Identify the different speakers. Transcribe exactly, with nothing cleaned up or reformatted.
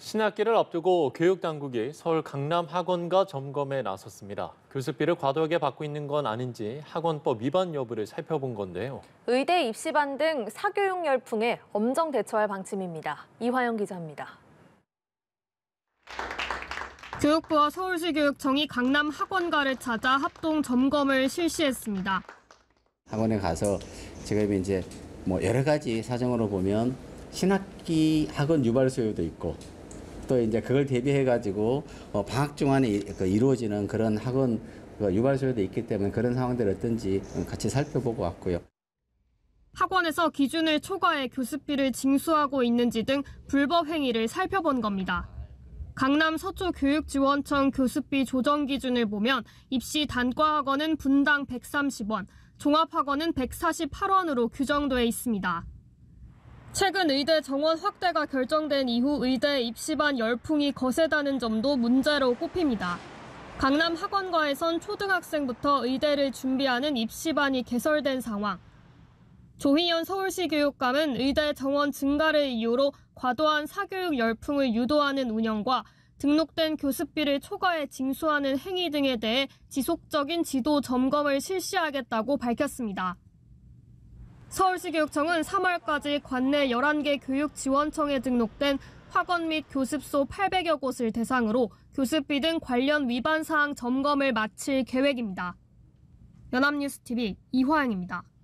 Speaker 1: 신학기를 앞두고 교육당국이 서울 강남 학원가 점검에 나섰습니다. 교습비를 과도하게 받고 있는 건 아닌지 학원법 위반 여부를 살펴본 건데요.
Speaker 2: 의대 입시반 등 사교육 열풍에 엄정 대처할 방침입니다. 이화영 기자입니다.
Speaker 3: 교육부와 서울시교육청이 강남 학원가를 찾아 합동 점검을 실시했습니다.
Speaker 4: 학원에 가서 지금 이제 뭐 여러 가지 사정으로 보면 신학기 학원 유발 수요도 있고 또 이제 그걸 대비해 가지고 방학 중간에 이루어지는 그런 학원 유발 수요도 있기 때문에 그런 상황들이 어떤지 같이 살펴보고 왔고요.
Speaker 3: 학원에서 기준을 초과해 교습비를 징수하고 있는지 등 불법 행위를 살펴본 겁니다. 강남 서초교육지원청 교습비 조정 기준을 보면 입시 단과학원은 분당 백삼십 원, 종합학원은 백사십팔 원으로 규정돼 있습니다. 최근 의대 정원 확대가 결정된 이후 의대 입시반 열풍이 거세다는 점도 문제로 꼽힙니다. 강남 학원가에선 초등학생부터 의대를 준비하는 입시반이 개설된 상황. 조희연 서울시 교육감은 의대 정원 증가를 이유로 과도한 사교육 열풍을 유도하는 운영과 등록된 교습비를 초과해 징수하는 행위 등에 대해 지속적인 지도 점검을 실시하겠다고 밝혔습니다. 서울시교육청은 삼월까지 관내 열한 개 교육지원청에 등록된 학원 및 교습소 팔백여 곳을 대상으로 교습비 등 관련 위반 사항 점검을 마칠 계획입니다. 연합뉴스티비 이화영입니다.